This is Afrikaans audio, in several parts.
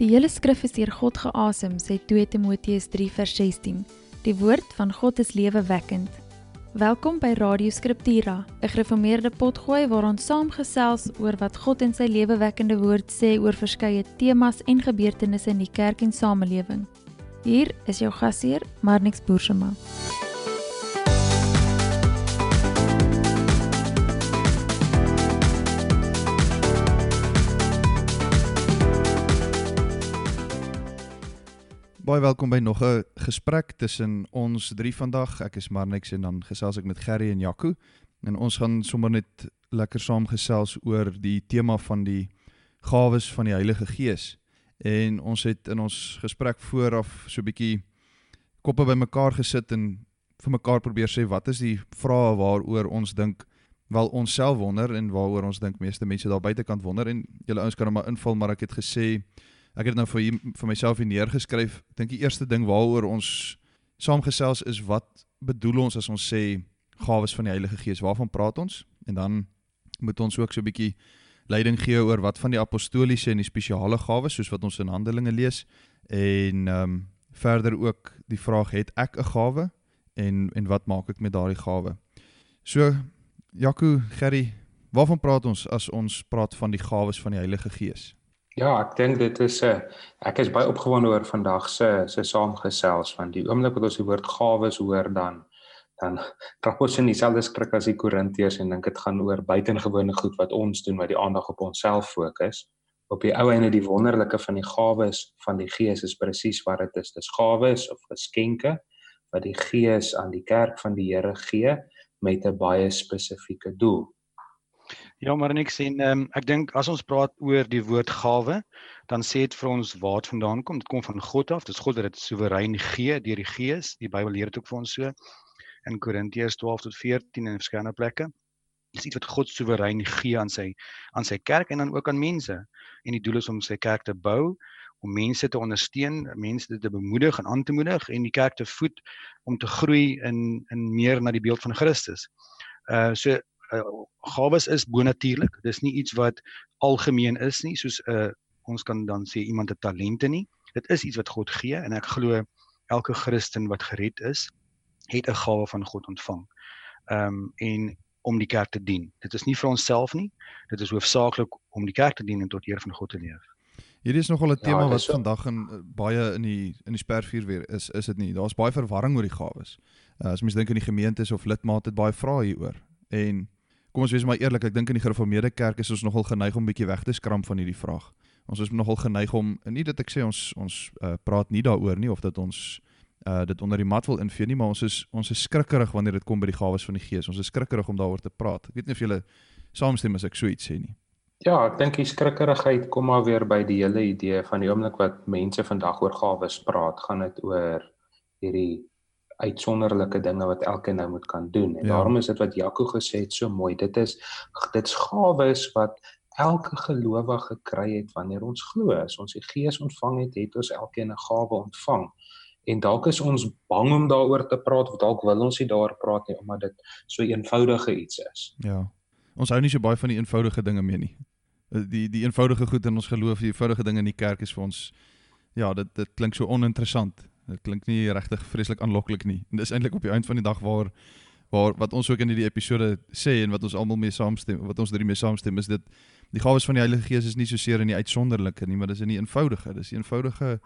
hele skrif is deur God geasem, sê 2 Timoteus 3 vers 16. Die woord van God is lewewekkend. Welkom by Radio Scriptura, 'n gereformeerde potgooi waar ons saamgesels oor wat God in sy lewewekkende woord sê oor verskeie temas en gebeurtenisse in die kerk en samelewing. Hier is jou gasheer, Marnix Boersema. Baie welkom by nog 'n gesprek tussen ons drie vandag. Ek is Marnix en dan gesels ek met Gerry en Jaco. En ons gaan sommer net lekker saam gesels oor die tema van die gawes van die Heilige Gees. En ons het in ons gesprek vooraf so 'n bietjie koppe bymekaar gesit en vir mekaar probeer sê wat is die vrae waaroor ons dink, wel ons self wonder en waaroor ons dink meeste mense daar buitekant wonder. En julle ouens kan nou maar invul, maar ek het gesê ek het nou vir myself hier neergeskryf. Ek dink die eerste ding waaroor ons saamgesels is wat bedoel ons as ons sê gawes van die Heilige Gees, waarvan praat ons? En dan moet ons ook so 'n bietjie leiding gee oor wat van die apostoliese en die spesiale gawes, soos wat ons in Handelinge lees. En verder ook die vraag, het ek 'n gawe? En wat maak ek met daardie gawe? So, Jaco, Gerry, waarvan praat ons as ons praat van die gawes van die Heilige Gees? Ja, ek dink dit is ek is baie opgewonde oor vandag se saamgesels, want die oomblik wat ons die woord gawes hoor, dan trap ons in dieselfde skrik as die Korintiërs en dink dit gaan oor buitengewone goed wat ons doen, wat die aandag op onsself fokus. Op die ou einde die wonderlike van die gawes van die Gees is presies wat dit is. Dis gawes of geskenke wat die Gees aan die kerk van die Here gee met 'n baie spesifieke doel. Ja, maar niks en ek dink as ons praat oor die woord gawe, dan sê dit vir ons waar dit vandaan kom. Dit kom van God af. Dis God wat dit soewerein gee deur die Gees. Die Bybel leer dit ook vir ons so in Korintiërs 12 tot 14 en verskeie plekke. Dis iets wat God soewerein gee aan sy kerk en dan ook aan mense. En die doel is om sy kerk te bou, om mense te ondersteun, mense te bemoedig en aan te moedig en die kerk te voed om te groei in meer na die beeld van Christus. Gawes is bonatuurlik. Dis nie iets wat algemeen is nie, soos ons kan dan sê iemand het talente nie. Dit is iets wat God gee en ek glo elke Christen wat gered is, het 'n gawe van God ontvang. En om die kerk te dien. Dit is nie vir onsself nie. Dit is hoofsaaklik om die kerk te dien en tot eer van God te leef. Hierdie is nogal 'n tema wat vandag baie in die spervuur weer is dit nie. Daar's baie verwarring oor die gawes. As mens dink in die gemeentes of lidmate het baie vrae hieroor. En kom ons wees maar eerlik, ek dink in die gereformeerde kerk is ons nogal geneig om bietjie weg te skram van hierdie vraag. Ons is nogal geneig om, nie dat ek sê ons praat nie daaroor nie, of dat ons dit onder die mat wil invee nie, maar ons is skrikkerig wanneer dit kom by die gawes van die Gees. Ons is skrikkerig om daaroor te praat. Ek weet nie of julle saamstem as ek so iets sê nie. Ja, ek dink die skrikkerigheid kom maar weer by die hele idee van die oomblik wat mense vandag oor gawes praat, gaan dit oor hierdie uitsonderlike dinge wat elkeen nou moet kan doen. En daarom is dit wat Jaco gesê het so mooi. Dit's gawes wat elke gelowige gekry het wanneer ons glo. As ons die Gees ontvang het ons elkeen 'n gawe ontvang. En dalk is ons bang om daaroor te praat, of dalk wil ons nie daaroor praat nie, omdat dit so eenvoudige iets is. Ja, ons hou nie so baie van die eenvoudige dinge meer nie. Die eenvoudige goed in ons geloof, die eenvoudige dinge in die kerk is vir ons, ja, dit klink so oninteressant. Dit klink nie regtig vreeslik aanloklik nie. En dis eintlik op die eind van die dag waar wat ons ook in hierdie episode sê en wat ons almal mee saamstem, wat ons drie mee saamstem, is dit die gawes van die Heilige Gees is nie so seer in die uitsonderlike nie, maar dis in die eenvoudige. Dis die eenvoudige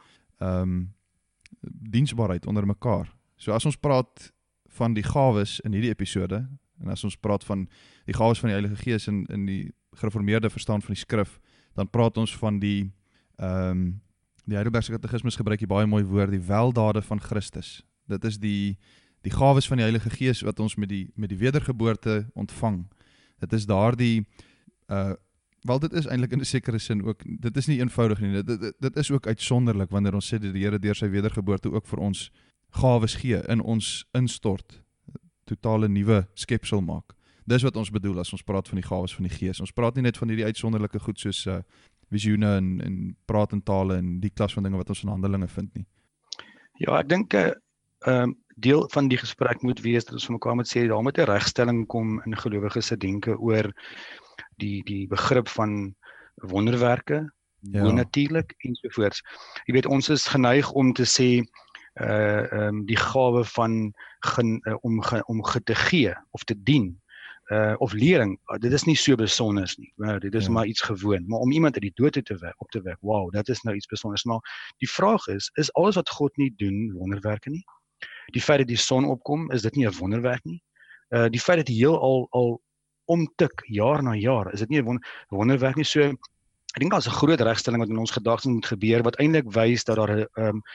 diensbaarheid onder mekaar. So as ons praat van die gawes in hierdie episode, en as ons praat van die gawes van die Heilige Gees in die gereformeerde verstaan van die skrif, dan praat ons van die Heidelbergse Katekismes gebruik hier baie mooi woord, die weldade van Christus. Dit is die gawes van die Heilige Gees wat ons met die wedergeboorte ontvang. Dit is daardie wel dit is eintlik in 'n sekere sin ook, dit is nie eenvoudig nie, dit is ook uitsonderlik wanneer ons sê dat die Here deur sy wedergeboorte ook vir ons gawes gee, in ons instort, totale nuwe skepsel maak. Dis wat ons bedoel as ons praat van die gawes van die Gees. Ons praat nie net van hierdie uitsonderlike goed soos visioene en praat in tale en die klas van dinge wat ons in Handelinge vind nie. Ja, ek dink deel van die gesprek moet wees dat ons vir mekaar moet sê, daar moet 'n regstelling kom in gelowiges se denke oor die begrip van wonderwerke, bonatuurlik ensovoorts. Jy weet, ons is geneig om te sê die gawe van om te gee of te dien of lering, dit is nie so besonders nie. Dit is maar iets gewoon, maar om iemand uit die dood op te wek, wow, dit is nou iets besonders. Maar die vraag is alles wat God nie doen wonderwerke nie? Die feit dat die son opkom, is dit nie 'n wonderwerk nie? Die feit dat die heel al omtik jaar na jaar, is dit nie 'n wonderwerk nie? So, ek dink daar's 'n groot regstelling wat in ons gedagtes moet gebeur, wat eintlik wys dat daar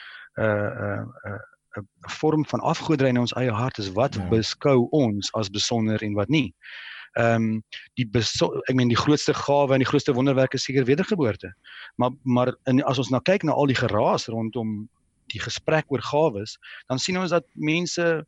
'n vorm van afgoderry in ons eie hart is, wat beskou ons as besonder en wat nie. Die grootste gawe en die grootste wonderwerk is seker wedergeboorte. Maar as ons nou kyk na al die geraas rondom die gesprek oor gawes, dan sien ons dat mense,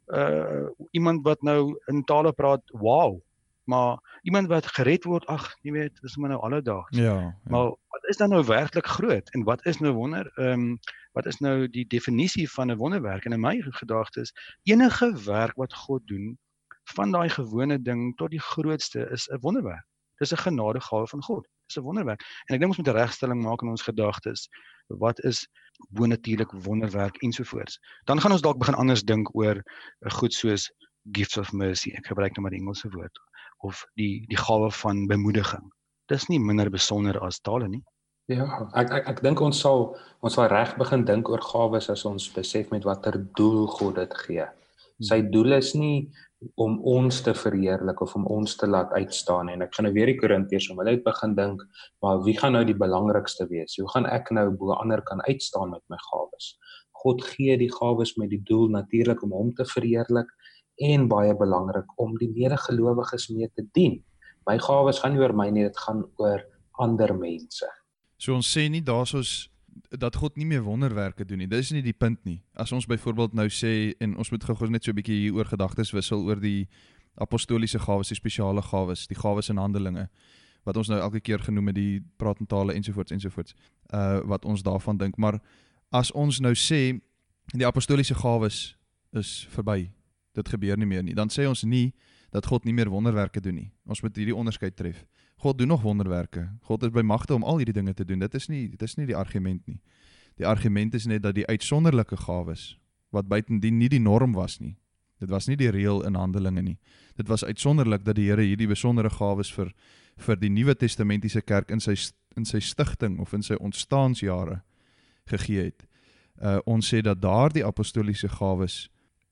iemand wat nou in tale praat, wow, maar iemand wat gered word, jy weet, dis maar nou alledaags. Maar wat is dan nou werklik groot en wat is nou wonder? Wat is nou die definisie van 'n wonderwerk? En in my gedagte is, enige werk wat God doen, van daai gewone ding tot die grootste, is 'n wonderwerk. Dis 'n genadegawe van God. Dis 'n wonderwerk. En ek dink ons moet 'n regstelling maak in ons gedagtes. Wat is bonatuurlik wonderwerk ensovoorts. Dan gaan ons dalk begin anders dink oor goed soos gifts of mercy. Ek gebruik nou maar die Engelse woord, of die gawe van bemoediging. Dis nie minder besonder as tale nie. Ja, ek dink ons sal reg begin dink oor gawes as ons besef met watter doel God dit gee. Sy doel is nie om ons te verheerlik of om ons te laat uitstaan, en ek gaan nou weer die Korintiërs om hulle het begin dink, maar wie gaan nou die belangrikste wees? Hoe gaan ek nou bo ander kan uitstaan met my gawes? God gee die gawes met die doel natuurlik om hom te verheerlik en baie belangrik om die medegelowiges mee te dien. My gawes gaan nie oor my nie, dit gaan oor ander mense. So ons sê nie daarsoos dat God nie meer wonderwerke doen nie. Dis nie die punt nie. As ons byvoorbeeld nou sê, en ons moet gou net so 'n bietjie hier oor gedagtes wissel oor die apostoliese gawes, die spesiale gawes, die gawes in Handelinge, wat ons nou elke keer genoem het, die praat in tale ensovoorts, wat ons daarvan dink. Maar as ons nou sê die apostoliese gawes is verby, dit gebeur nie meer nie, dan sê ons nie dat God nie meer wonderwerke doen nie. Ons moet hierdie onderskeid tref. God doen nog wonderwerke. God is by magte om al hierdie dinge te doen. Dit is nie die argument nie. Die argument is net dat die uitsonderlike gawes, wat buitendien nie die norm was nie, dit was nie die reël in Handelinge nie. Dit was uitsonderlik dat die Here hierdie besondere gawes vir die Nuwe Testamentiese kerk in sy stigting of in sy ontstaansjare gegee het. Ons sê dat daardie apostoliese gawes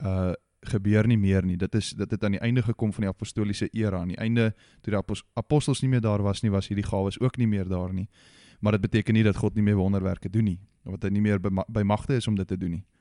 gebeur nie meer nie. Dit het aan die einde gekom van die apostoliese era. Aan die einde, toe die apostels nie meer daar was nie, was hierdie gawes ook nie meer daar nie. Maar dit beteken nie dat God nie meer wonderwerke doen nie, of dat hy nie meer by magte is om dit te doen nie.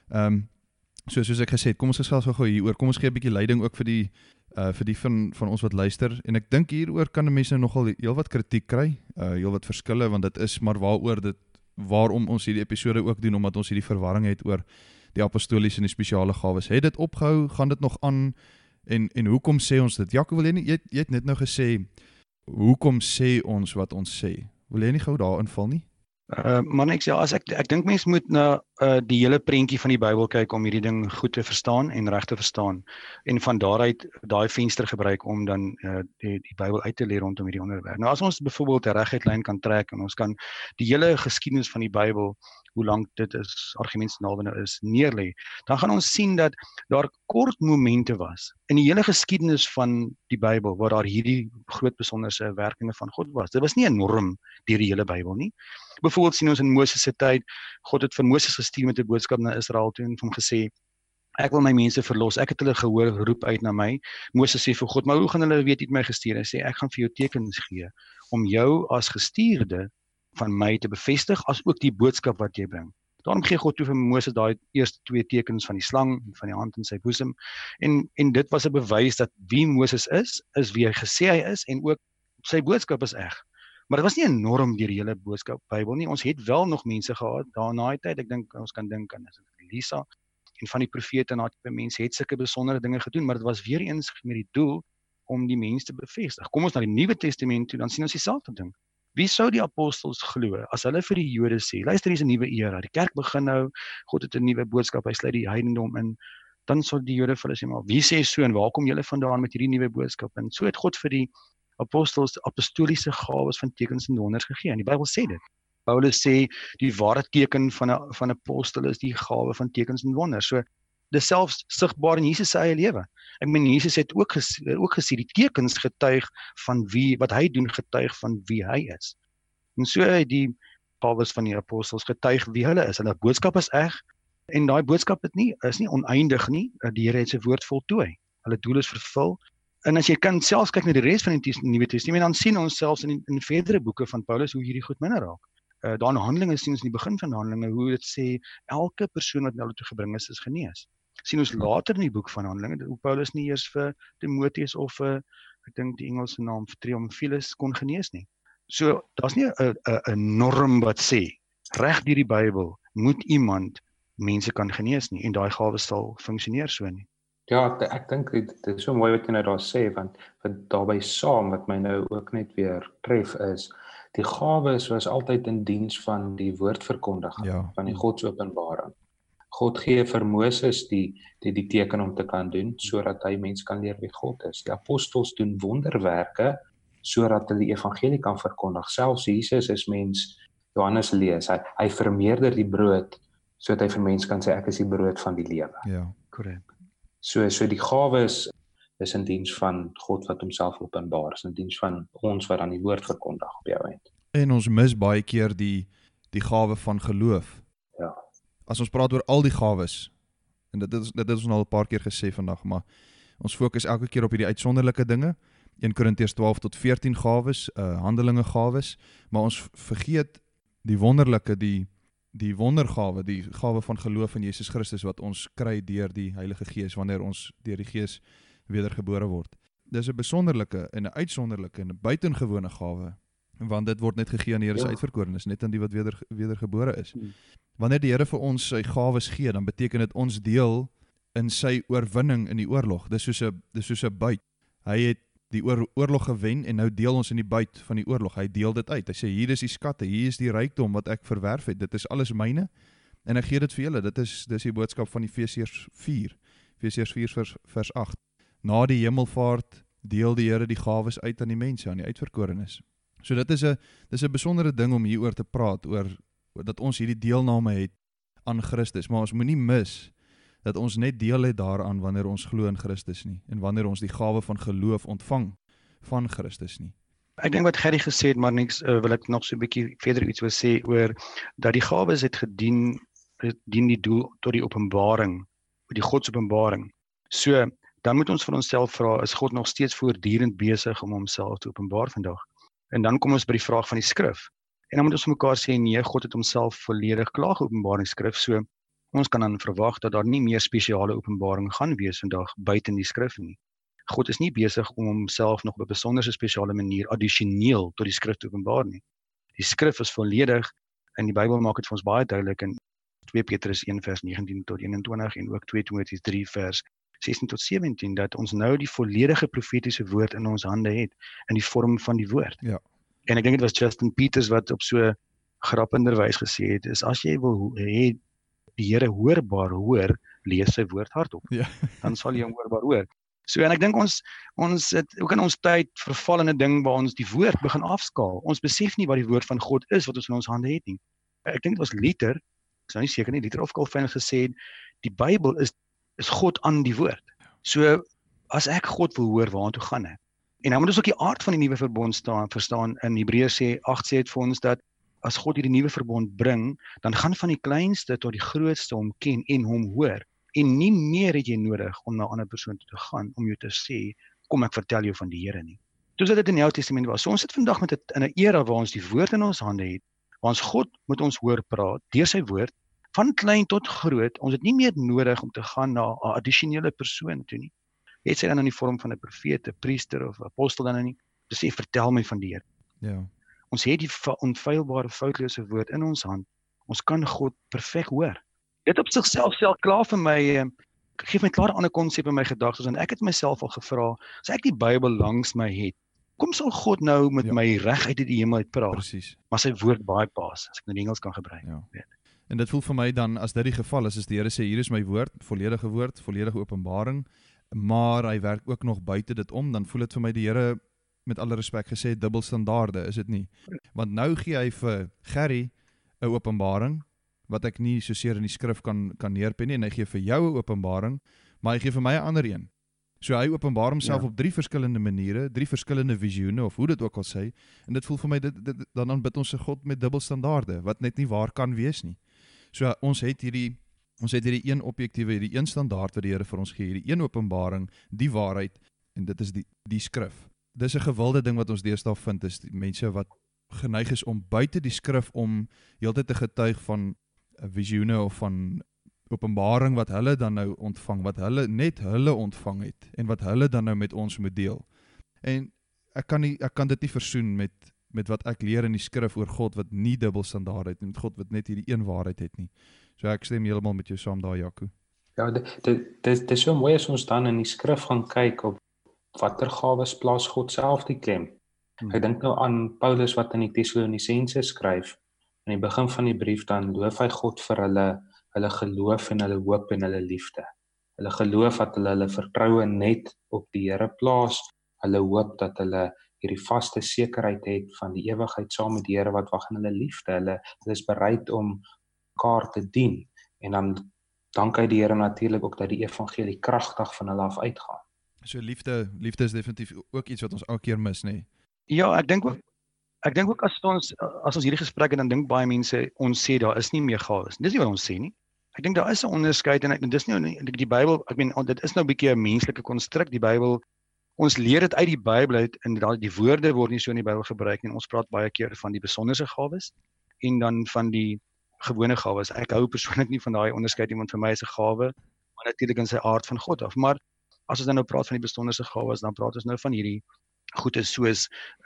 Soos ek gesê het, kom ons gesels gou hieroor. Kom ons gee 'n bietjie leiding ook vir die van ons wat luister. En ek dink hieroor kan mense nogal heelwat kritiek kry, heelwat verskille, want dit is maar waarom ons hierdie episode ook doen, omdat ons hierdie verwarring het oor die apostoliese en die spesiale gawes. Het dit opgehou, gaan dit nog aan, en hoekom sê ons dit? Jaco, jy het net nou gesê, hoekom sê ons wat ons sê? Wil jy nie gou daar inval nie? Maar niks, ja, ek dink mense moet na die hele prentjie van die Bybel kyk om hierdie ding goed te verstaan en reg te verstaan, en van daaruit daai venster gebruik om dan die Bybel uit te leer rondom hierdie onderwerp. Nou as ons byvoorbeeld 'n reguit lyn kan trek en ons kan die hele geskiedenis van die Bybel, hoe lank dit is, argumentsnawe nou is, neerlê, dan gaan ons sien dat daar kort momente was in die hele geskiedenis van die Bybel waar daar hierdie groot besonderse werkinge van God was. Dit was nie 'n norm deur die hele Bybel nie. Byvoorbeeld sien ons in Moses se tyd, God het vir Moses gestuur met 'n boodskap na Israel toe en hom gesê, ek wil my mense verlos, ek het hulle gehoor roep uit na my. Moses sê vir God, maar hoe gaan hulle weet jy het my gestuur? Hy sê, ek gaan vir jou tekens gee om jou as gestuurde van my te bevestig, as ook die boodskap wat jy bring. Daarom gee God toe vir Moses daai eerste 2 tekens van die slang en van die hand in sy boesem, en dit was 'n bewys dat wie Moses is wie hy gesê hy is, en ook sy boodskap is reg. Maar dit was nie 'n norm deur die hele boodskap Bybel nie. Ons het wel nog mense gehad daarna die tyd. Ek dink ons kan dink aan Elisa en van die profete, en daai mense het sulke besondere dinge gedoen, maar dit was weer eens met die doel om die mense te bevestig. Kom ons na die Nuwe Testament toe, dan sien ons dieselfde ding. Wie sou die apostels glo as hulle vir die Jode sê, luister, hier is 'n nuwe era, die kerk begin nou, God het 'n nuwe boodskap, hy sluit die heidendom in, dan sal die Jode vir hulle sê, maar wie sê so en waar kom julle vandaan met hierdie nuwe boodskap? En so het God vir die apostels apostoliese gawes van tekens en wonders gegee. En die Bybel sê dit. Paulus sê die ware teken van 'n apostel is die gawe van tekens en wonders. So dis selfs sigbaar in Jesus se eie lewe. Ek meen Jesus het ook gesê die tekens getuig van wat hy doen getuig van wie hy is. En so het die gawes van die apostels getuig wie hulle is. Hulle boodskap is reg en daai boodskap is nie oneindig nie. Die Here het sy woord voltooi. Hulle doel is vervul. En as jy kan selfs kyk na die res van die Nuwe Testament, dan sien ons selfs in verdere boeke van Paulus hoe hierdie goed minder raak. Daar in Handelinge sien ons in die begin van Handelinge hoe dit sê elke persoon wat na hulle toe gebring is genees. Sien ons later in die boek van Handelinge hoe Paulus nie eers vir Timoteus of ek dink die Engelse naam vir Theophilus kon genees nie. So daar's nie 'n norm wat sê reg deur die Bybel moet iemand mense kan genees nie en daai gawe sal funksioneer so nie. Ja, ek dink dit is so mooi wat jy nou daar sê, want daarbey saam wat my nou ook net weer tref is, die gawes was altyd in diens van die woordverkondiging, van die Godsopenbaring. God gee vir Moses die teken om te kan doen, sodat hy mense kan leer wie God is. Die apostels doen wonderwerke, sodat hulle die evangelie kan verkondig. Selfs Jesus is mens, Johannes lees, hy vermeerder die brood, sodat hy vir mense kan sê, ek is die brood van die lewe. Ja, korrek. So die gawes is in diens van God wat homself openbaar, is in diens van ons wat dan die woord verkondig op jou eind. En ons mis baie keer die gawe van geloof. Ja. As ons praat oor al die gawes, en dit is ons al 'n paar keer gesê vandag, maar ons fokus elke keer op hierdie uitsonderlike dinge, 1 Korintiërs 12 tot 14 gawes, Handelinge gawes, maar ons vergeet die wonderlike, die wondergawe, die gawe van geloof in Jesus Christus wat ons kry deur die Heilige Gees wanneer ons deur die Gees wedergebore word. Dis 'n besonderlike en 'n uitsonderlike en 'n buitengewone gawe, want dit word net gegee aan die Here se uitverkorenes, net aan die wat wedergebore is. Wanneer die Here vir ons sy gawes gee, dan beteken dit ons deel in sy oorwinning in die oorlog. Dis soos 'n buit. Hy het die oorlog gewen en nou deel ons in die buit van die oorlog. Hy deel dit uit. Hy sê hier is die skatte, hier is die rykdom wat ek verwerf het. Dit is alles myne en ek gee dit vir julle. Dis die boodskap van Efesiërs 4 vers 8. Na die hemelvaart deel die Here die gawes uit aan die mense, aan die uitverkorenes. So dit is 'n besondere ding om hieroor te praat, oor dat ons hierdie deelname het aan Christus, maar ons moenie mis dat ons net deel het daaraan wanneer ons glo in Christus nie, en wanneer ons die gawe van geloof ontvang van Christus nie. Ek dink wat Gerry gesê het, maar niks wil ek nog so 'n bietjie verder iets wil sê oor dat die gawes het dien die doel tot die openbaring, die Godsopenbaring. So, dan moet ons vir onsself vra, is God nog steeds voortdurend besig om homself te openbaar vandag? En dan kom ons by die vraag van die skrif. En dan moet ons vir mekaar sê, nee, God het homself volledig klaar geopenbaar in die skrif, so ons kan dan verwag dat daar nie meer spesiale openbaring gaan wees vandag buite in die skrif nie. God is nie besig om homself nog op 'n besonderse spesiale manier addisioneel tot die skrif te openbaar nie. Die skrif is volledig en die Bybel maak dit vir ons baie duidelik in 2 Petrus 1 vers 19 tot 21 en ook 2 Timoteus 3 vers 16 tot 17 dat ons nou die volledige profetiese woord in ons hande het in die vorm van die woord. Ja. En ek dink dit was Justin Peters wat op so grappenderwys gesê het, is as jy wil hê die Here hoorbaar hoor, lees sy woord hardop. Ja. Dan sal jy hom hoorbaar hoor. So en ek dink ons het ook in ons tyd verval in 'n ding waar ons die woord begin afskaal. Ons besef nie wat die woord van God is wat ons in ons hande het nie. Ek dink dit was Luther, ek is nou nie seker nie, Luther of Calvin het gesê die Bybel is God aan die woord. So as ek God wil hoor, waartoe gaan ek? En dan moet ons ook die aard van die nuwe verbond verstaan. In Hebreërs 8 sê dit vir ons dat as God hierdie nuwe verbond bring, dan gaan van die kleinste tot die grootste hom ken en hom hoor. En nie meer het jy nodig om na 'n ander persoon toe te gaan om jou te sê, kom ek vertel jou van die Here nie. Soos dit in die Ou Testament was. So ons sit vandag met in 'n era waar ons die woord in ons hande het, waar ons God met ons hoor praat deur sy woord, van klein tot groot. Ons het nie meer nodig om te gaan na 'n addisionele persoon toe nie. Het sy dan in die vorm van 'n profeet, 'n priester of 'n apostel dan nie, te sê vertel my van die Here. Ja. Ons het die onfeilbare foutlose woord in ons hand. Ons kan God perfek hoor. Dit op sigself stel klaar vir my, gee my klaar 'n ander konsep in my gedagtes en ek het myself al gevra, as ek die Bybel langs my het, kom sal God nou met my reg uit die hemel uit praat. Presies. Maar sy woord bypass, as ek nou die Engels kan gebruik. Ja. En dit voel vir my dan, as dit die geval is die Here sê, hier is my woord, volledige openbaring, maar hy werk ook nog buite dit om, dan voel dit vir my die Here met alle respek gesê dubbelstandaarde, is dit nie? Want nou gee hy vir Gerry 'n openbaring wat ek nie soseer in die skrif kan neerpen nie, en hy gee vir jou 'n openbaring, maar hy gee vir my 'n ander een. So hy openbaar homself op 3 verskillende maniere, 3 verskillende visioene, of hoe dit ook al sê, en dit voel vir my, dan aanbid ons 'n God met dubbelstandaarde, wat net nie waar kan wees nie. So ons het hierdie een objektiewe, hierdie een standaard wat die Here vir ons gee, hierdie een openbaring, die waarheid, en dit is die skrif. Dis 'n gewilde ding wat ons deesdae vind, is die mense wat geneig is om buite die skrif om heeltyd te getuig van visioene of van openbaring wat hulle dan nou ontvang, wat hulle ontvang het, en wat hulle dan nou met ons moet deel. En ek kan dit nie versoen met wat ek leer in die skrif oor God wat nie dubbelstandaard het, en met God wat net hierdie een waarheid het nie. So ek stem heeltemal met jou saam daar, Jaco. Ja, dit is so mooi as ons dan in die skrif gaan kyk op watter gawes plaas God self die klem. Ek dink nou aan Paulus wat in die Tessalonisense skryf, in die begin van die brief, dan loof hy God vir hulle geloof en hulle hoop en hulle liefde. Hulle geloof dat hulle vertroue net op die Here plaas, hulle hoop dat hulle hierdie vaste sekerheid het van die ewigheid saam met die Here wat wag in hulle liefde. Hulle is bereid om mekaar te dien, en dan dank hy die Here natuurlik ook dat die evangelie kragtig van hulle af uitgaan. So liefde is definitief ook iets wat ons elke keer mis, nee. Ja, ek dink ook as ons hierdie gesprek het, dan dink baie mense ons sê daar is nie meer gawes. Dis nie wat ons sê nie. Ek dink daar is 'n onderskeid, en dis nie die Bybel, dit is nou 'n bietjie 'n menslike konstruk, die Bybel. Ons leer dit uit die Bybel uit, en die woorde word nie so in die Bybel gebruik nie. Ons praat baie keer van die besonderse gawes en dan van die gewone gawes. Ek hou persoonlik nie van daai onderskeid nie, want vir my is 'n gawe, maar natuurlik in sy aard van God af. Maar as ons dan nou praat van die besonderse gawes, dan praat ons nou van hierdie goeie soos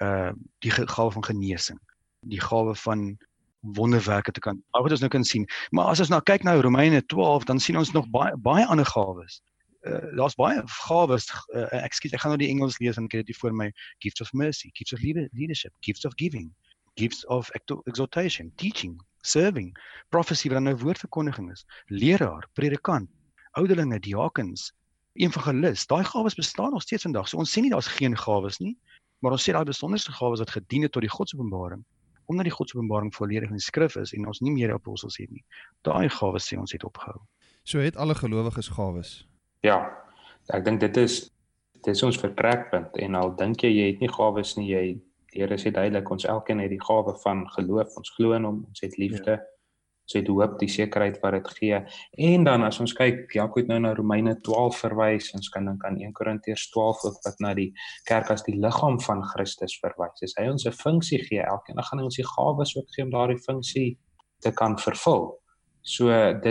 die gawe van genesing, die gawe van wonderwerke te kan, wat ons nou kan sien. Maar as ons nou kyk na Romeine 12, dan sien ons nog baie ander gawes. Daar's baie gawes, ek gaan nou die Engels lees en ek het dit voor my, gifts of mercy, gifts of leadership, gifts of giving, gifts of exhortation, teaching, serving, prophecy wat dan nou woordverkondiging is, leraar, predikant, ouderlinge, diakens, evangelis. Daai gawes bestaan nog steeds vandag. So ons sê nie daar's geen gawes nie, maar ons sê daai besonderste gawes wat gedien het tot die godsopenbaring, omdat die godsopenbaring volledig in die skrif is en ons nie meer apostels het nie. Daai gawes sê ons het opgehou. So het alle gelowiges gawes. Ja, ek dink dit is ons vertrekpunt, en al dink jy het nie gawes nie, die Here sê duidelik, ons elkeen het die gawe van geloof, ons glo in hom, ons het liefde, ons het hoop, die sekerheid wat dit gee. En dan as ons kyk, Jaco het nou na Romeine 12 verwys, ons kan dink aan 1 Korintiërs 12 ook, wat na die kerk as die liggaam van Christus verwys. As hy ons 'n funksie gee, elkeen, dan gaan hy ons die gawes ook gee om daardie funksie te kan vervul. So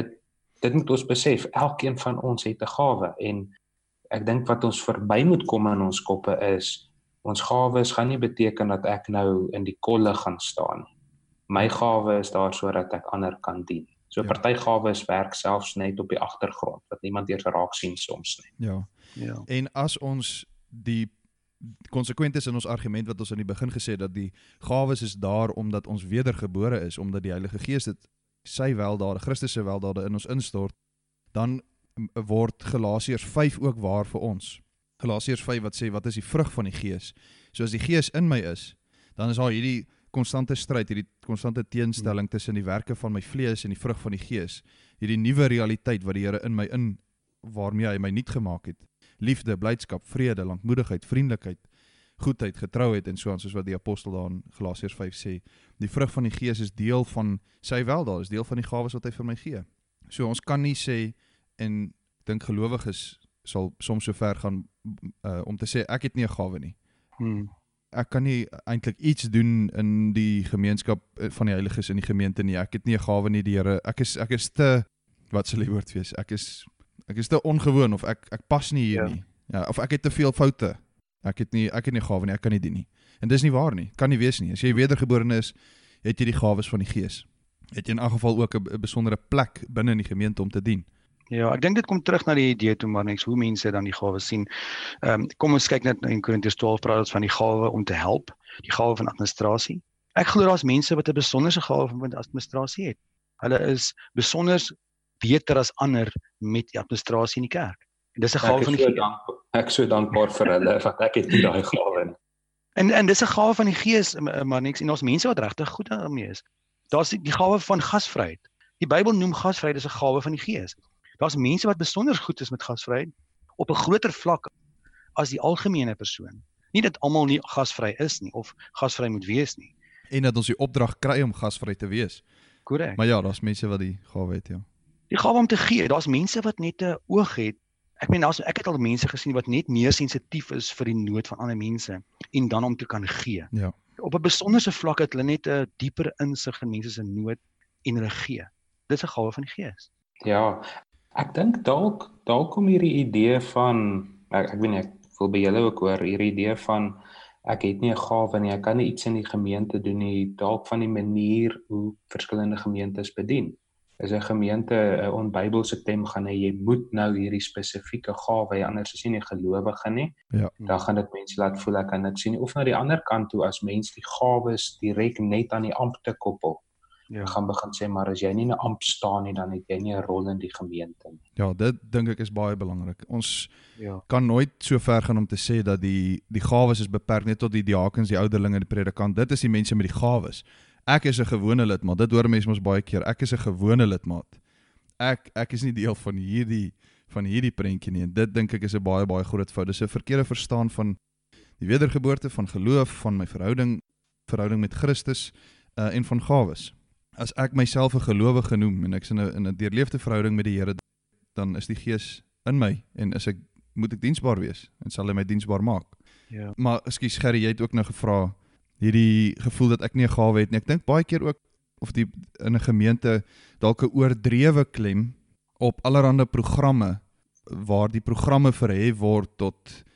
dit moet ons besef, elkeen van ons het 'n gawe, en ek dink wat ons verby moet kom in ons koppe is, ons gawes gaan nie beteken dat ek nou in die kolle gaan staan. My gawe is daar sodat ek ander kan dien. So party gawes werk selfs net op die agtergrond, wat niemand eers raak sien soms nie. Ja. En as ons die konsekwent is in ons argument wat ons in die begin gesê het, dat die gawes is daar omdat ons wedergebore is, omdat die Heilige Gees dit sy weldade, Christus se weldade in ons instort, dan word Galasiërs 5 ook waar vir ons. Galasiërs 5 wat sê, wat is die vrug van die Gees? So as die Gees in my is, dan is daar hierdie konstante stryd, hierdie konstante teenstelling tussen die werke van my vlees en die vrug van die Gees. Hierdie nuwe realiteit wat die Here in my waarmee hy my nuut gemaak het. Liefde, blydskap, vrede, lankmoedigheid, vriendelikheid, goedheid, getrouheid en so aan, soos wat die apostel daar in Galasiërs 5 sê. Die vrug van die Gees is deel van sy weldade, is deel van die gawes wat hy vir my gee. So ons kan nie sê, en ek dink gelowiges sal soms so ver gaan om te sê, ek het nie 'n gawe nie. Ek kan nie eintlik iets doen in die gemeenskap van die heiliges in die gemeente nie. Ek het nie 'n gawe nie, die Here. Ek is te, wat sal die woord wees? Ek is te ongewoon, of ek pas nie hier nie. Ja, of ek het te veel foute. Ek het nie 'n gawe nie, ek kan nie dien nie. En dis nie waar nie. Kan nie wees nie. As jy wedergebore is, het jy die gawes van die Gees. Het jy in elk geval ook 'n besondere plek binne in die gemeente om te dien. Ja, ek dink dit kom terug na die idee toe, maar niks hoe mense dan die gawes sien. Kom ons kyk net in Korintiërs 12 praat ons van die gawe om te help, die gawe van administrasie. Ek glo daar's mense wat 'n besonderse gawe van administrasie het. Hulle is besonder beter as ander met die administrasie in die kerk. En dis 'n gawe van die Gees. Ek so dankbaar vir hulle, want ek het nie daai gawe nie. En dis 'n gawe van die Gees, maar niks en ons mense wat regtig goed daarmee is. Daar's die gawe van gasvryheid. Die Bybel noem gasvryheid as 'n gawe van die Gees. Daar's mense wat besonder goed is met gasvryheid op 'n groter vlak as die algemene persoon. Nie dat almal nie gasvry is nie of gasvry moet wees nie. En dat ons die opdrag kry om gasvry te wees. Korrek. Maar ja, daar's mense wat die gawe het, ja. Die gawe om te gee, daar's mense wat net 'n oog het. Ek het al mense gesien wat net meer sensitief is vir die nood van ander mense en dan om te kan gee. Ja. Op 'n besonderse vlak het hulle net 'n dieper insig in mense se nood en hulle gee. Dis 'n gawe van die Gees. Ja, ek dink dalk kom hierdie idee van ek weet nie, ek wil by julle ook hoor hierdie idee van ek het nie 'n gawe nie, ek kan nie iets in die gemeente doen nie, dalk van die manier hoe verskillende gemeentes bedien. Is 'n gemeente 'n onbybelse stem gaan hê jy moet nou hierdie spesifieke gawe hê, anders is jy nie 'n gelowige nie. Ja. Dan gaan dit mense laat voel ek kan niks sien of na die ander kant toe as mens die gawes direk net aan die ampte koppel. Ja. Gaan begin sê maar as jy nie in 'n ampt staan nie, dan het jy nie 'n rol in die gemeente nie. Ja, dit dink ek is baie belangrik. Ons Ja. kan nooit so ver gaan om te sê dat die gawes is beperk net tot die diakens, die ouderlinge, die predikant. Dit is die mense met die gawes. Ek is 'n gewone lidmaat. Dit hoor mense mos baie keer. Ek is 'n gewone lidmaat. Ek is nie deel van hierdie prentjie nie. En dit dink ek is 'n baie groot fout. Dis 'n verkeerde verstaan van die wedergeboorte, van geloof, van my verhouding met Christus en van gawes. As ek myself 'n gelowige noem en ek's in 'n deurleefde verhouding met die Here, dan is die Gees in my en moet ek diensbaar wees en sal hy my diensbaar maak. Ja. Maar ekskuus Gerry, jy het ook nou gevra hierdie gevoel dat ek nie 'n gawe het nie. Ek dink baie keer ook of die in 'n gemeente dalk 'n oordrewe klem op allerlei programme waar die programme verhef word tot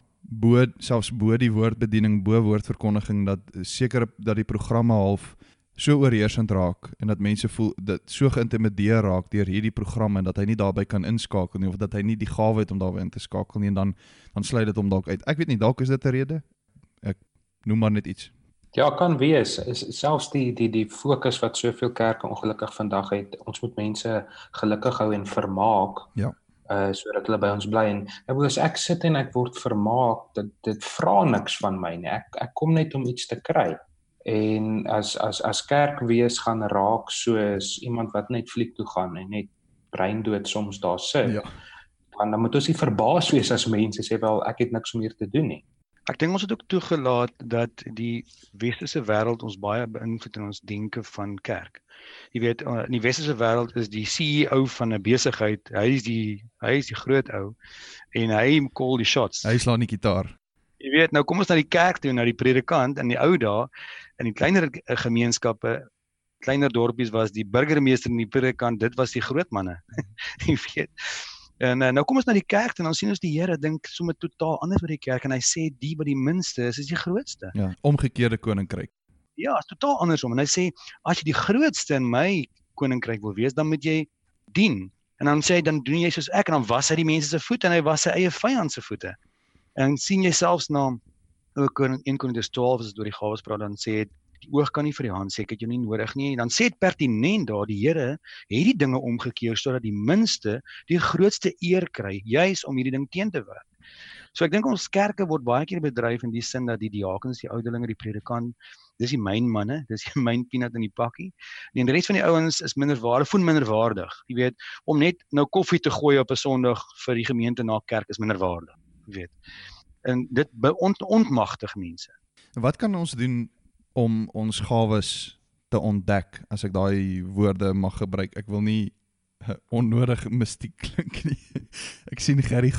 selfs bo die woordbediening, bo woordverkondiging, dat seker dat die programme half so oorheersend raak en dat mense voel dat so geïntimideer raak deur hierdie programme en dat hy nie daarbey kan inskakel nie of dat hy nie die gawe het om daarbey in te skakel nie en dan sluit dit hom dalk uit. Ek weet nie, dalk is dit 'n rede. Ek noem maar net iets. Ja, kan wees. Selfs die fokus wat soveel kerke ongelukkig vandag het, ons moet mense gelukkig hou en vermaak. Ja. Sodat hulle by ons bly en as ek sit en ek word vermaak, dit vra niks van my nie. Ek kom net om iets te kry. En as kerk wees gaan raak soos iemand wat net fliek toe gaan en net breindood soms daar sit. Ja. Dan moet ons nie verbaas wees as mense sê wel ek het niks meer te doen nie. Ek dink ons het ook toegelaat dat die westerse wêreld ons baie beïnvloed in ons denke van kerk. Jy weet, in die westerse wêreld is die CEO van 'n besigheid, hy is die groot ou en hy call die shots. Hy slaan die gitaar. Jy weet, nou kom ons na die kerk toe, na die predikant in die ou dae, in die kleiner gemeenskappe, kleiner dorpies was die burgemeester en die predikant, dit was die groot manne. Jy weet. En nou kom ons na die kerk en dan sien ons die Here dink sommer totaal anders oor die kerk en hy sê die wat die minste is die grootste. Ja, omgekeerde koninkryk. Ja, is totaal andersom en hy sê as jy die grootste in my koninkryk wil wees, dan moet jy dien. En dan sê hy dan doen jy soos ek en dan was hy die mense se voete en hy was sy eie vyand se voete. En sien jy selfs na 1 Korintiërs 12 as dit oor die gawes praat, dan sê dit die oog kan nie vir die hand sê ek het jou nie nodig nie. Dan sê dit pertinent daar die Here het die dinge omgekeer sodat die minste die grootste eer kry, juis om hierdie ding teen te werk. So ek dink ons kerke word baie keer bedryf in die sin dat die diakens, die ouderlinge, die predikant, dis die myn manne, dis die myn peanut in die pakkie. En die res van die ouens is minderwaardig. Jy weet, om net nou koffie te gooi op 'n Sondag vir die gemeente na kerk is minderwaardig, jy weet. En dit ontmagtig mense. Wat kan ons doen om ons gawes te ontdek, as ek daai woorde mag gebruik? Ek wil nie onnodig mystiek klink nie. Ek sien Gerry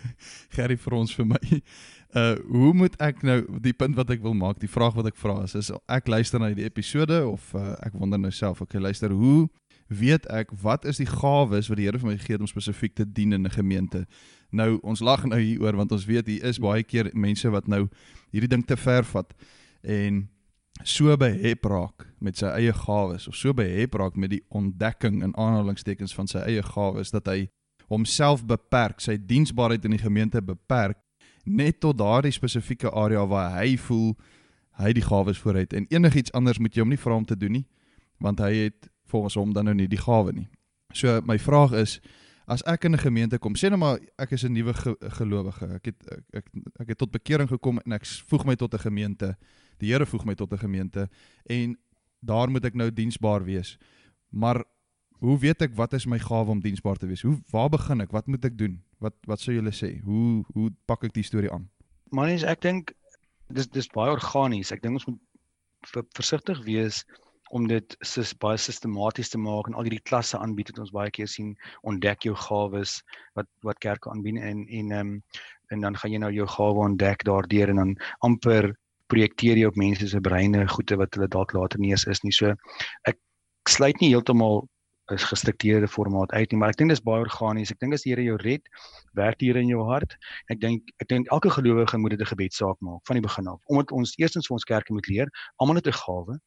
vir ons vir my. Hoe moet ek nou, die punt wat ek wil maak, die vraag wat ek vra is ek luister na die episode of ek wonder nou self, okay, luister, hoe weet ek, wat is die gawes wat die Here vir my gegee het om spesifiek te dien in 'n gemeente? Nou, ons lag nou hieroor, want ons weet hier is baie keer mense wat nou hierdie ding te ver vat en so behep raak met sy eie gawes, of so behep raak met die ontdekking in aanhalingstekens van sy eie gawes, dat hy homself beperk, sy diensbaarheid in die gemeente beperk, net tot daardie spesifieke area waar hy voel, hy die gawes vooruit, en enigiets anders moet jy hom nie vra om te doen nie, want hy het volgens hom dan nou nie die gawe nie. So my vraag is, As ek in 'n gemeente kom, sê nou maar ek is 'n nuwe gelowige. Ek het tot bekering gekom en ek voeg my tot 'n gemeente. Die Here voeg my tot 'n gemeente en daar moet ek nou diensbaar wees. Maar hoe weet ek wat is my gawe om diensbaar te wees? Waar begin ek? Wat moet ek doen? Wat sou julle sê? Hoe pak ek die storie aan? Maar ek dink dis baie organies. Ek dink ons moet versigtig wees om dit baie sistematies te maak en al hierdie klasse aanbied wat ons baie keer sien, ontdek jou gawes wat kerke aanbied en dan gaan jy nou jou gawe ontdek daardeur en dan amper projekteer jy op mense se breine goeie wat hulle dalk later nie is nie. So ek sluit nie heeltemal 'n gestruktureerde formaat uit nie, maar ek dink dis baie organies. Ek dink as die Here jou red, werk die Here in jou hart. Ek dink elke gelowige moet dit 'n gebedssaak maak van die begin af. Omdat ons eerstens vir ons kerke moet leer, almal het 'n gawe.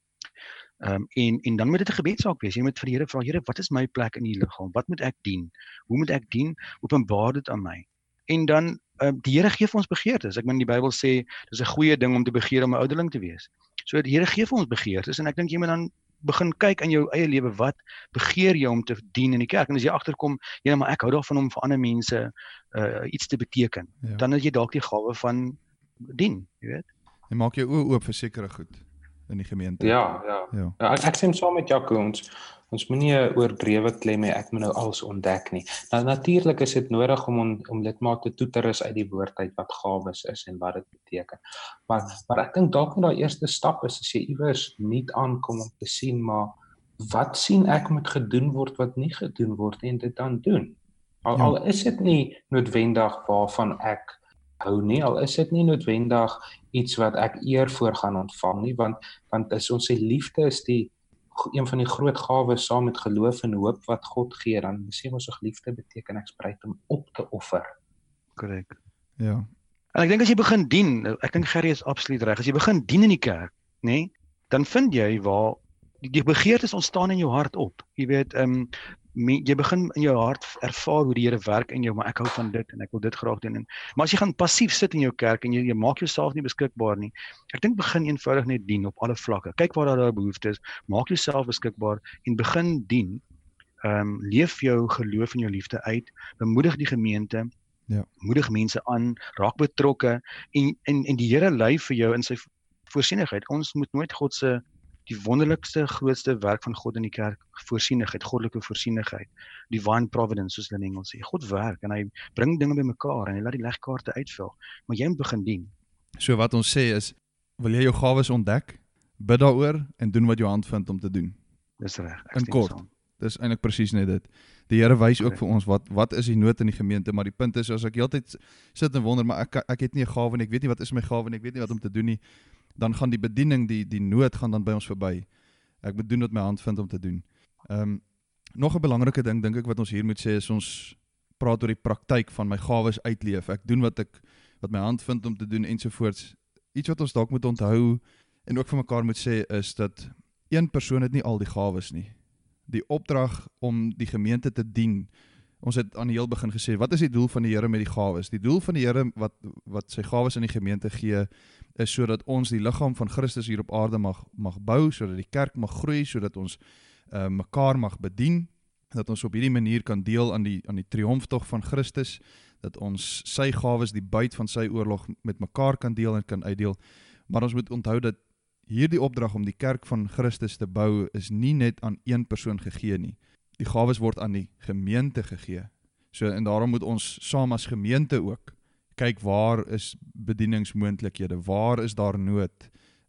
En dan moet dit 'n gebedssaak wees. Jy moet vir die Here vra, Here, wat is my plek in die liggaam? Wat moet ek dien? Hoe moet ek dien? Openbaar dit aan my. En dan die Here gee vir ons begeertes. Ek meen die Bybel sê dis 'n goeie ding om te begeer om 'n ouderling te wees. So die Here gee vir ons begeertes en ek dink jy moet dan begin kyk in jou eie lewe, wat begeer jy om te dien in die kerk? En as jy agterkom, ja, maar ek hou daarvan om vir ander mense iets te beteken. Ja. Dan het jy dalk die gawe van dien, jy weet. En maak jou oë oop vir sekere goed in die gemeente. Ja, ek stem saam met Jaco, ons moenie oordrewe klem hê, ek moet nou alles ontdek nie. Nou natuurlik is dit nodig om dit maar te toeterus uit die woord uit wat gawes is en wat dit beteken. Maar ek dink dalk net daai eerste stap is as jy iewers nie aankom om te sien, maar wat sien ek moet gedoen word wat nie gedoen word en dit dan doen. Al is dit nie noodwendig waarvan ek hou nie, al is dit nie noodwendig iets wat ek eer voor gaan ontvang nie, want as ons sê liefde is een van die groot gawes saam met geloof en hoop wat God gee, dan sê ons ook liefde beteken ek bereid om op te offer. Korrek. Ja. En ek dink as jy begin dien, ek dink Gerrie is absoluut reg, as jy begin dien in die kerk, nê, dan vind jy waar die begeertes ontstaan in jou hart op. Jy weet, jy begin in jou hart ervaar hoe die Here werk in jou, maar ek hou van dit en ek wil dit graag doen. Maar as jy gaan passief sit in jou kerk en jy maak jouself nie beskikbaar nie, ek dink begin eenvoudig net dien op alle vlakke. Kyk waar daar 'n behoefte is, maak jouself beskikbaar en begin dien. Leef jou geloof en jou liefde uit, bemoedig die gemeente, moedig mense aan, raak betrokke en die Here lei vir jou in sy voorsienigheid. Ons moet nooit God se die wonderlikste, grootste werk van God in die kerk, voorsienigheid, goddelike voorsienigheid, divine providence, soos hulle in Engels sê. God werk en hy bring dinge bymekaar en hy laat die legkaarte uitvul, maar jy moet begin dien. So wat ons sê is, wil jy jou gawes ontdek, bid daaroor en doen wat jou hand vind om te doen. Dis reg. In kort, dis eintlik presies net dit. Die Here wys ook vir ons wat is die nood in die gemeente, maar die punt is, as ek heeltyd sit en wonder, maar ek het nie 'n gawe en ek weet nie wat is my gawe en ek weet nie wat om te doen nie, dan gaan die bediening, die nood gaan dan by ons verby. Ek moet doen wat my hand vind om te doen. Nog 'n belangrike ding, dink ek, wat ons hier moet sê, is ons praat oor die praktyk van my gawes uitleef. Ek doen wat my hand vind om te doen ensovoorts. Iets wat ons dalk moet onthou en ook vir mekaar moet sê, is dat een persoon het nie al die gawes nie. Die opdrag om die gemeente te dien, ons het aan die heel begin gesê, wat is die doel van die Here met die gawes? Die doel van die Here wat sy gawes in die gemeente gee, is sodat ons die liggaam van Christus hier op aarde mag bou, sodat die kerk mag groei, sodat ons mekaar mag bedien, dat ons op hierdie manier kan deel aan die triomftog van Christus, dat ons sy gawes, die buit van sy oorlog met mekaar kan deel en kan uitdeel. Maar ons moet onthou dat hierdie opdrag om die kerk van Christus te bou, is nie net aan een persoon gegee nie. Die gawes word aan die gemeente gegee. So, en daarom moet ons saam as gemeente ook kyk, waar is bedieningsmoontlikhede, waar is daar nood,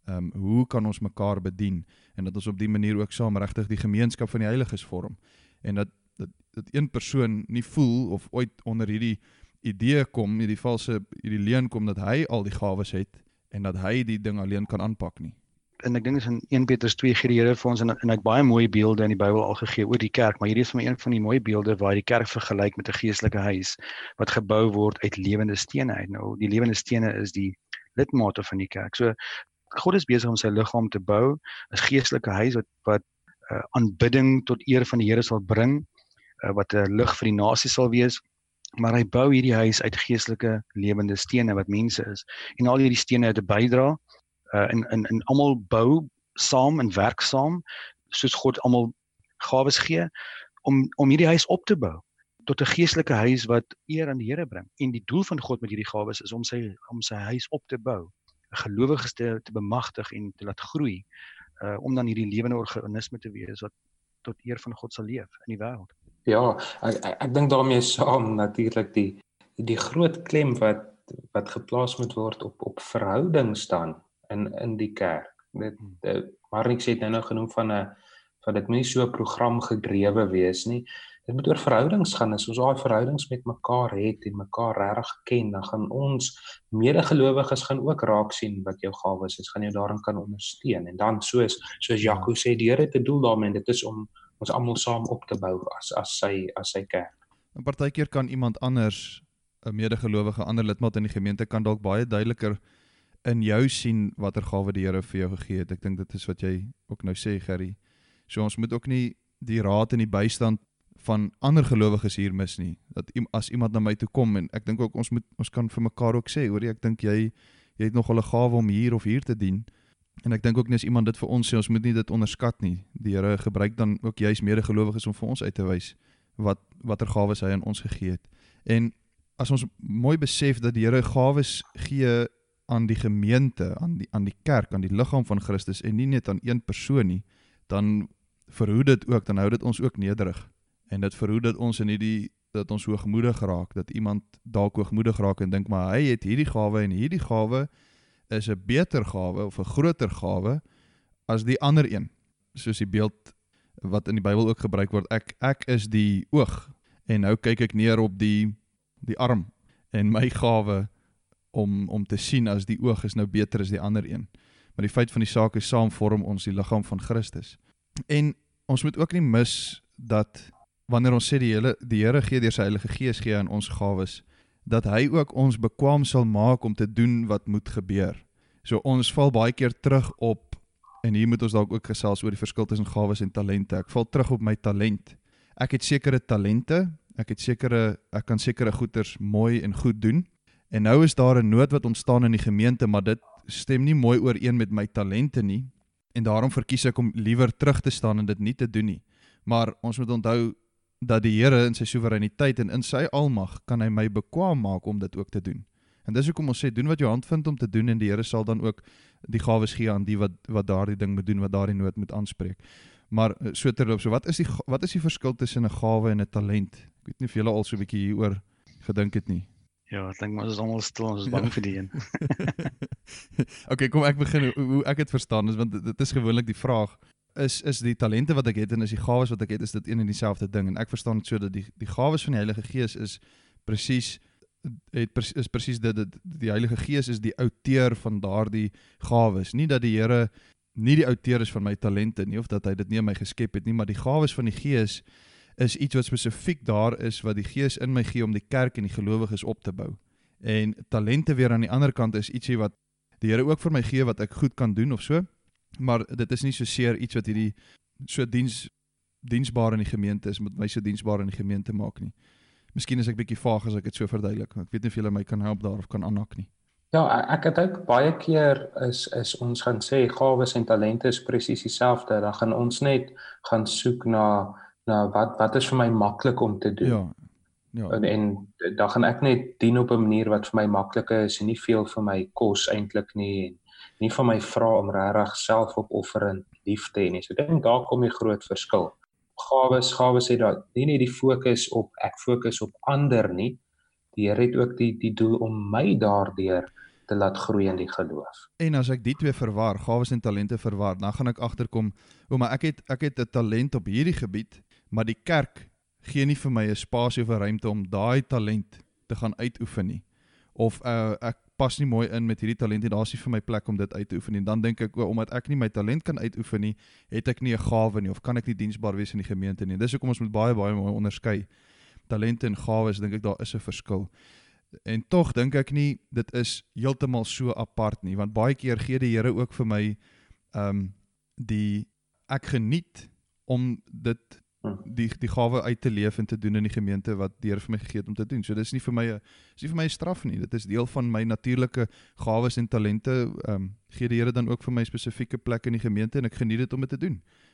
hoe kan ons mekaar bedien, en dat ons op die manier ook saam regtig die gemeenskap van die heiliges vorm, en dat een persoon nie voel, of ooit onder hierdie idee kom, hierdie leuen kom, dat hy al die gawes het, en dat hy die ding alleen kan aanpak nie. En ek dink is in 1 Petrus 2 gee die Here vir ons en hy het baie mooi beelde in die Bybel al gegee oor die kerk, maar hierdie is vir my een van die mooi beelde waar die kerk vergelyk met 'n geestelike huis wat gebou word uit lewende stene uit. Nou, die lewende stene is die lidmate van die kerk. So God is besig om sy liggaam te bou, 'n geestelike huis wat aanbidding tot eer van die Here sal bring, wat 'n lig vir die nasie sal wees. Maar hy bou hierdie huis uit geestelike lewende stene wat mense is. En al hierdie stene het 'n bydra en almal bou saam en werk saam, soos God almal gawes gee om hierdie huis op te bou. tot 'n geestelike huis wat eer aan die Here bring. En die doel van God met hierdie gawes is om sy huis op te bou, 'n gelowiges te bemagtig en te laat groei, om dan hierdie lewende organisme te wees wat tot eer van God sal leef in die wêreld. Ja, ek dink daarmee saam natuurlik die groot klem wat geplaas moet word op verhoudings dan in die kerk. Marnik sê dit nou genoem van dit moet nie so 'n program gedrewe wees nie. Dit moet oor verhoudings gaan. As ons daai verhoudings met mekaar het en mekaar regtig ken, dan gaan ons medegelowiges gaan ook raak sien wat jou gawes is, gaan jou daarin kan ondersteun. En dan soos Jaco sê, die Here het 'n doel daarmee en dit is om ons almal saam op te bou as sy kerk. En partykeer kan iemand anders, 'n medegelowige, ander lidmaat in die gemeente kan dalk baie duideliker in jou sien watter gawe die Here vir jou gegee het. Ek dink dit is wat jy ook nou sê, Gerry. So ons moet ook nie die raad en die bystand van ander gelowiges hier mis nie. Dat as iemand na my toe kom en ek dink ook ons kan vir mekaar ook sê, hoor jy, ek dink jy het nog 'n gawe om hier of hier te dien. En ek dink ook nie as iemand dit vir ons sê, ons moet nie dit onderskat nie. Die Here gebruik dan ook juist medegelowiges om vir ons uit te wys watter gawes hy aan ons gegee het. En as ons mooi besef dat die Here gawes gee aan die gemeente, aan die kerk, aan die liggaam van Christus en nie net aan een persoon nie, dan verhoed dit ook, dan hou dit ons ook nederig. En dit verhoed dat ons dat ons hoogmoedig raak, dat iemand dalk hoogmoedig raak en dink maar hy het hierdie gawe en hierdie gawe is 'n beter gawe of 'n groter gawe as die ander een. Soos die beeld wat in die Bybel ook gebruik word, ek is die oog en nou kyk ek neer op die arm en my gawe om te sien as die oog is nou beter as die ander een. Maar die feit van die saak is saam vorm ons die liggaam van Christus. En ons moet ook nie mis dat wanneer ons sê die Here gee deur sy Heilige Gees gee aan ons gawes, dat hy ook ons bekwaam sal maak om te doen wat moet gebeur. So ons val baie keer terug op, en hier moet ons dalk ook gesels oor die verskil tussen gawes en talente. Ek val terug op my talent. Ek het sekere talente, ek kan sekere goeders mooi en goed doen, en nou is daar 'n nood wat ontstaan in die gemeente, maar dit stem nie mooi ooreen met my talente nie, en daarom verkies ek om liewer terug te staan en dit nie te doen nie. Maar ons moet onthou dat die Here in sy soewereiniteit en in sy almag kan hy my bekwaam maak om dit ook te doen. En dis hoekom ons sê, doen wat jou hand vind om te doen, en die Here sal dan ook die gawes gee aan die wat daardie ding moet doen, wat daardie nood moet aanspreek. Maar so terloop, so wat is die verskil tussen 'n gawe en 'n talent? Ek weet nie of julle al so 'n bietjie hieroor gedink het nie. Ja, ek dink maar ons is almal stil, ons is bang vir die een. Okay, kom ek begin hoe ek het verstaan is, want dit is gewoonlik die vraag, is die talente wat ek het en is die gawes wat ek het, is dit een en dieselfde ding? En ek verstaan dit so dat die gawes van die Heilige Gees is presies die Heilige Gees is die outeur van daardie gawes. Nie dat die Here nie die outeur is van my talente nie, of dat hy dit nie in my geskep het nie, maar die gawes van die Gees is iets wat spesifiek daar is, wat die Gees in my gee om die kerk en die gelowiges op te bou. En talente weer aan die ander kant is ietsie wat die Here ook vir my gee, wat ek goed kan doen of so, maar dit is nie so seer iets wat hierdie so diensbaar in die gemeente is, met my so diensbaar in die gemeente maak nie. Miskien is ek bietjie vaag as ek dit so verduidelik, ek weet nie of julle my kan help daar of kan aanhak nie. Ja, ek het ook baie keer is ons gaan sê gawes en talente is presies dieselfde, dan gaan ons net gaan soek na wat is vir my maklik om te doen. Ja. En dan gaan ek net dien op 'n manier wat vir my maklik is en nie veel vir my kos eintlik nie, en nie van my vra om regtig selfopofferend lief te hê nie. So ek dink daar kom die groot verskil. Gawes het daar nie net die fokus op ek fokus op ander nie. Die Here het ook die doel om my daardeur te laat groei in die geloof. En as ek die twee verwar, gawes en talente verwar, dan gaan ek agterkom, maar ek het 'n talent op hierdie gebied, maar die kerk gee nie vir my 'n spasie of 'n ruimte om daai talent te gaan uitoefen nie. Of ek pas nie mooi in met hierdie talent en daar's nie vir my plek om dit uit te oefen nie. Dan dink ek, omdat ek nie my talent kan uitoefen nie, het ek nie 'n gawe nie, of kan ek nie diensbaar wees in die gemeente nie. Dis hoekom ons moet baie mooi onderskei. Talente en gawes, dink ek daar is 'n verskil. En tog dink ek nie dit is heeltemal so apart nie, want baie keer gee die Here ook vir my ek geniet om die gawe uit te leef en te doen in die gemeente wat die Here vir my gegee het om te doen. So dis nie vir my 'n straf nie. Dit is deel van my natuurlike gawes en talente. Gee die Here dan ook vir my spesifieke plek in die gemeente en ek geniet dit om dit te doen.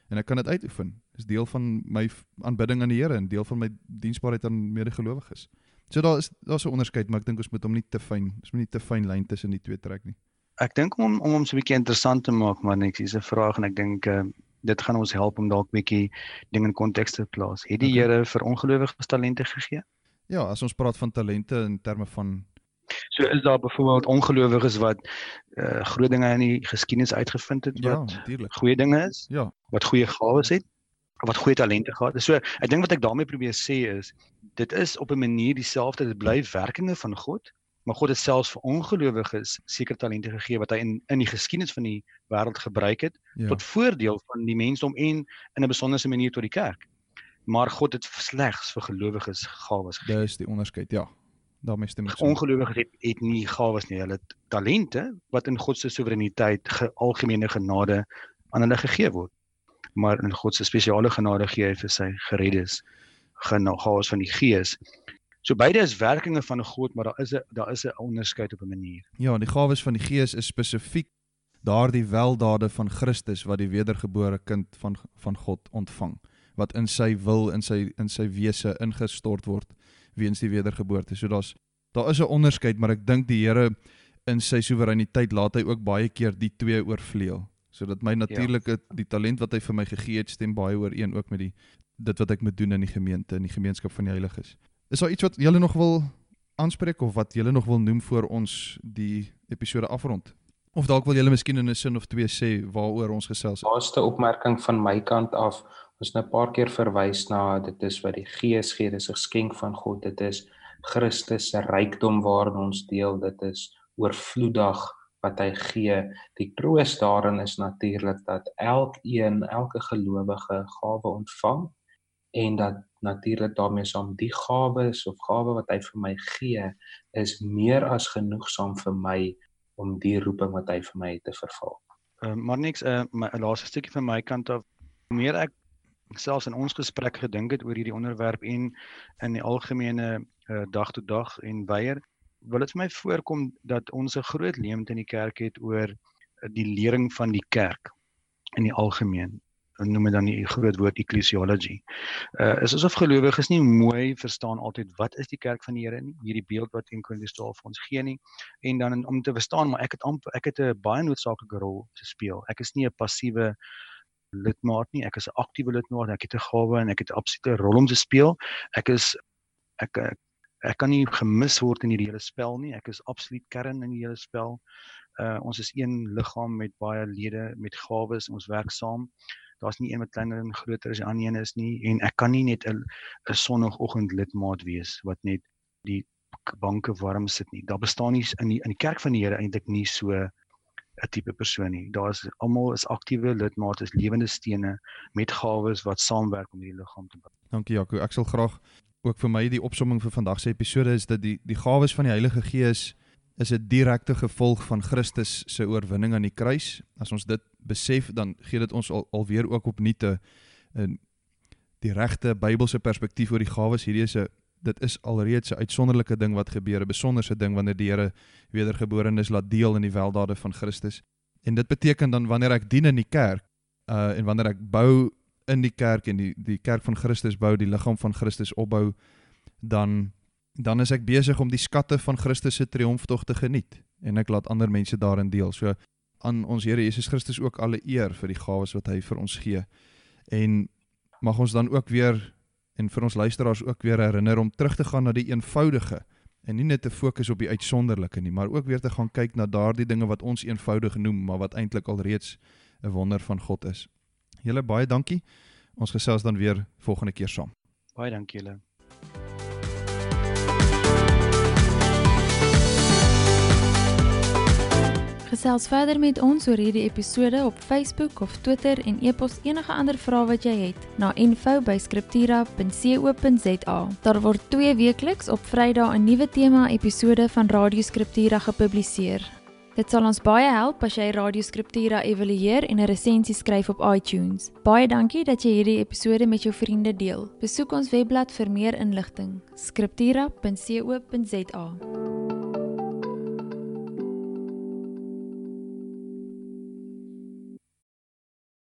en ek kan dit uitoefen. Dis deel van my aanbidding aan die Here en deel van my diensbaarheid aan medegelowiges. So daar's 'n onderskeid, maar ek dink ons moet hom nie te fyn lyn tussen die twee trek nie. Ek dink om hom so 'n bietjie interessant te maak, maar niks, hier's 'n vraag en ek dink dit gaan ons help om dalk 'n bietjie dinge in konteks te plaas. Het die Here vir ongelowiges talente gegee? Ja, as ons praat van talente in terme van So is daar byvoorbeeld ongelowiges wat groot dinge in die geskiedenis uitgevind het wat natuurlik. goeie dinge is, Ja, wat goeie gawes het, wat goeie talente gehad het. So ek dink wat ek daarmee probeer sê is, dit is op 'n manier dieselfde, dit bly werkinge van God, maar God het selfs vir ongelowiges sekere talente gegee wat hy in die geskiedenis van die wêreld gebruik het tot voordeel van die mensdom en in 'n besondere manier tot die kerk. Maar God het slegs vir gelowiges gawes gegee. dis die onderskeid, ja. Daarmee stem ek saam. Ongelowiges het nie gawes nie, hulle het talente wat in God se soewereiniteit algemene genade aan hulle gegee word. Maar in God se spesiale genade gee hy vir sy gereddes gawes van die Gees. So beide is werkinge van God, maar daar is 'n onderskeid op 'n manier. Ja, die gawes van die Gees is spesifiek daardie weldade van Christus wat die wedergebore kind van God ontvang, wat in sy wil, in sy wese ingestort word weens die wedergeboorte. So daar is 'n onderskeid, maar ek dink die Here in sy soewereiniteit laat hy ook baie keer die twee oorvleuel. So dat my natuurlike die talent wat hy vir my gegee het stem baie ooreen ook met dit wat ek moet doen in die gemeente, in die gemeenskap van die heiliges. Is daar iets wat julle nog wil aanspreek of wat julle nog wil noem voor ons die episode afrond? Of dalk wil julle miskien in 'n sin of twee sê waaroor ons gesels het? Laaste opmerking van my kant af, ons nou 'n paar keer verwys na dit is wat die Gees gee, dis 'n geskenk van God, dit is Christus se rykdom waarin ons deel, dit is oorvloedig wat hy gee. Die troos daarin is natuurlik dat elke gelowige gawe ontvang en dat natuurlik daarmee saam die gawes of gawe wat hy vir my gee is meer as genoegsaam vir my om die roeping wat hy vir my het te vervul. Maar niks, my laaste stukkie van my kant af, hoe meer ek selfs in ons gesprek gedink het oor hierdie onderwerp en in die algemene dag tot dag en weier, wil dit vir my voorkom dat ons 'n groot leemte in die kerk het oor die lering van die kerk in die algemeen. Noem dit dan die groot woord ecclesiology. Is asof gelowiges nie mooi verstaan altyd wat is die kerk van die Here nie, hierdie beeld wat 1 Korintiërs 12 vir ons gee nie, en dan om te verstaan, maar ek het 'n baie noodsaaklike rol te speel. Ek is nie 'n passiewe lidmaat nie, ek is 'n aktiewe lidmaat, ek het 'n gawe en ek het 'n absolute rol om te speel. Ek kan nie gemis word in hierdie hele spel nie, ek is absoluut kern in die hele spel. Ons is een liggaam met baie lede, met gawes, ons werk saam. Daar's nie een wat kleiner en groter as die ander een is nie, en ek kan nie net 'n sonnoggend lidmaat wees wat net die banke warm sit nie. Daar bestaan nie in die kerk van die Here eintlik nie so 'n tipe persoon nie. Almal is aktiewe lidmate, is lewende stene met gawes wat saamwerk om hierdie liggaam te bou. Dankie Jaco. Ek sal graag ook vir my die opsomming vir vandag se episode is dat die gawes van die Heilige Gees is 'n direkte gevolg van Christus se oorwinning aan die kruis. As ons dit besef, dan gee dit ons alweer ook opnuut die regte Bybelse perspektief oor die gawes. Dit is alreeds 'n uitsonderlike ding wat gebeur, 'n besonderse ding wanneer die Here wedergeborenes laat deel in die weldade van Christus. En dit beteken dan wanneer ek dien in die kerk en wanneer ek bou in die kerk en die kerk van Christus bou, die liggaam van Christus opbou, dan is ek besig om die skatte van Christus se triomftog te geniet en ek laat ander mense daarin deel. So aan ons Here Jesus Christus ook alle eer vir die gawes wat hy vir ons gee. En mag ons dan ook weer en vir ons luisteraars ook weer herinner om terug te gaan na die eenvoudige en nie net te fokus op die uitsonderlike nie, maar ook weer te gaan kyk na daardie dinge wat ons eenvoudig noem, maar wat eintlik alreeds 'n wonder van God is. Julle baie dankie. Ons gesels dan weer volgende keer saam. Baie dankie julle. Gesels verder met ons oor hierdie episode op Facebook of Twitter en e-pos enige ander vrae wat jy het na info@scriptura.co.za. Daar word 2 weekliks op Vrydag 'n nuwe tema episode van Radio Scriptura gepubliseer. Dit sal ons baie help as jy Radio Scriptura evalueer en 'n resensie skryf op iTunes. Baie dankie dat jy hierdie episode met jou vriende deel. Besoek ons webblad vir meer inligting: scriptura.co.za.